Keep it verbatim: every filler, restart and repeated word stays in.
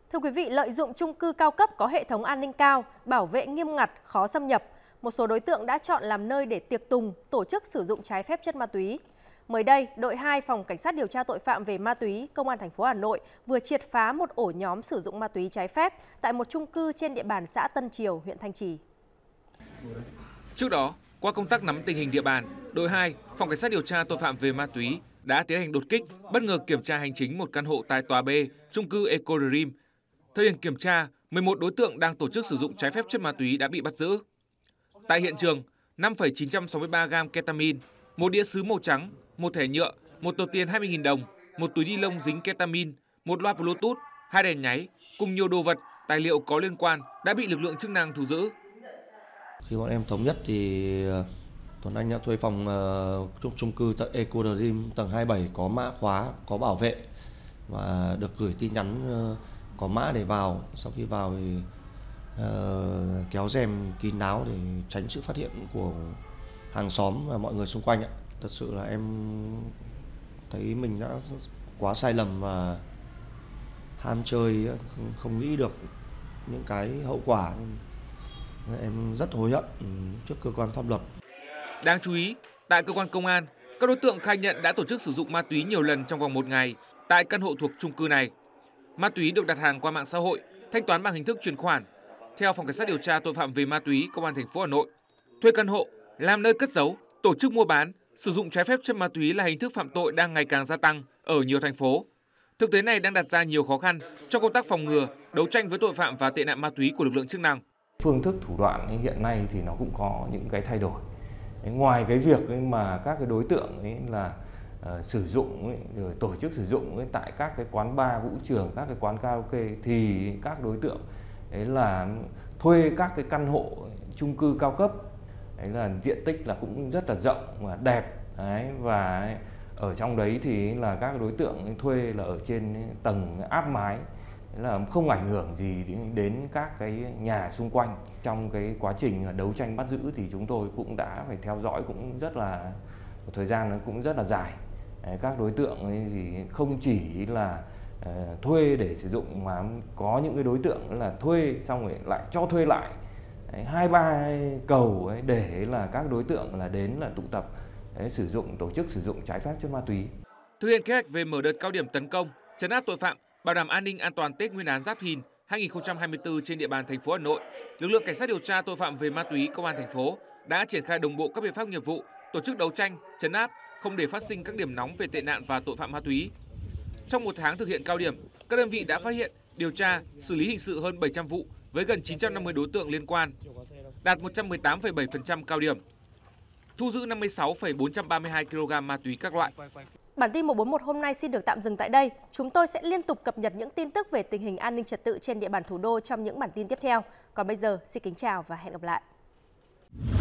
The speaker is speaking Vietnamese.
Thưa quý vị, lợi dụng chung cư cao cấp có hệ thống an ninh cao, bảo vệ nghiêm ngặt, khó xâm nhập, một số đối tượng đã chọn làm nơi để tiệc tùng, tổ chức sử dụng trái phép chất ma túy. Mới đây, đội hai Phòng Cảnh sát điều tra tội phạm về ma túy, Công an thành phố Hà Nội vừa triệt phá một ổ nhóm sử dụng ma túy trái phép tại một chung cư trên địa bàn xã Tân Triều, huyện Thanh Trì. Trước đó, qua công tác nắm tình hình địa bàn, đội hai Phòng Cảnh sát điều tra tội phạm về ma túy đã tiến hành đột kích, bất ngờ kiểm tra hành chính một căn hộ tại tòa B, chung cư Eco Dream. Thời điểm kiểm tra, mười một đối tượng đang tổ chức sử dụng trái phép chất ma túy đã bị bắt giữ. Tại hiện trường, năm phẩy chín trăm sáu mươi ba gam ketamin, một đĩa sứ màu trắng, một thẻ nhựa, một tờ tiền hai mươi nghìn đồng, một túi ni lông dính ketamin, một loa Bluetooth, hai đèn nháy cùng nhiều đồ vật, tài liệu có liên quan đã bị lực lượng chức năng thu giữ. Khi bọn em thống nhất thì Tuấn Anh đã thuê phòng uh, chung, chung cư tại Eco Dream tầng hai mươi bảy có mã khóa, có bảo vệ và được gửi tin nhắn uh, có mã để vào. Sau khi vào thì uh, kéo rèm kín đáo để tránh sự phát hiện của hàng xóm và mọi người xung quanh ạ. Thật sự là em thấy mình đã quá sai lầm và ham chơi, không, không nghĩ được những cái hậu quả. Em rất hối hận trước cơ quan pháp luật. Đáng chú ý, tại cơ quan công an, các đối tượng khai nhận đã tổ chức sử dụng ma túy nhiều lần trong vòng một ngày tại căn hộ thuộc chung cư này. Ma túy được đặt hàng qua mạng xã hội, thanh toán bằng hình thức chuyển khoản. Theo Phòng Cảnh sát điều tra tội phạm về ma túy Công an thành phố Hà Nội, thuê căn hộ làm nơi cất giấu, tổ chức mua bán, sử dụng trái phép chất ma túy là hình thức phạm tội đang ngày càng gia tăng ở nhiều thành phố. Thực tế này đang đặt ra nhiều khó khăn trong công tác phòng ngừa, đấu tranh với tội phạm và tệ nạn ma túy của lực lượng chức năng. Phương thức thủ đoạn hiện nay thì nó cũng có những cái thay đổi. Ngoài cái việc ấy mà các cái đối tượng ấy là uh, sử dụng ấy, rồi tổ chức sử dụng ấy tại các cái quán bar, vũ trường, các cái quán karaoke thì các đối tượng ấy là thuê các cái căn hộ chung cư cao cấp, đấy là diện tích là cũng rất là rộng và đẹp, đấy, và ở trong đấy thì là các đối tượng thuê là ở trên tầng áp mái, là không ảnh hưởng gì đến các cái nhà xung quanh. Trong cái quá trình đấu tranh bắt giữ thì chúng tôi cũng đã phải theo dõi cũng rất là một thời gian nó cũng rất là dài. Các đối tượng thì không chỉ là thuê để sử dụng mà có những cái đối tượng là thuê xong rồi lại cho thuê lại hai ba cầu để là các đối tượng là đến là tụ tập để sử dụng tổ chức sử dụng trái phép chất ma túy. Thực hiện kế hoạch về mở đợt cao điểm tấn công, trấn áp tội phạm, bảo đảm an ninh an toàn Tết Nguyên đán Giáp Thìn hai nghìn không trăm hai mươi tư trên địa bàn thành phố Hà Nội, lực lượng cảnh sát điều tra tội phạm về ma túy Công an thành phố đã triển khai đồng bộ các biện pháp nghiệp vụ, tổ chức đấu tranh, trấn áp, không để phát sinh các điểm nóng về tệ nạn và tội phạm ma túy. Trong một tháng thực hiện cao điểm, các đơn vị đã phát hiện, điều tra, xử lý hình sự hơn bảy trăm vụ với gần chín trăm năm mươi đối tượng liên quan, đạt một trăm mười tám phẩy bảy phần trăm cao điểm, thu giữ năm mươi sáu phẩy bốn trăm ba mươi hai ki lô gam ma túy các loại. Bản tin một bốn một hôm nay xin được tạm dừng tại đây. Chúng tôi sẽ liên tục cập nhật những tin tức về tình hình an ninh trật tự trên địa bàn thủ đô trong những bản tin tiếp theo. Còn bây giờ, xin kính chào và hẹn gặp lại.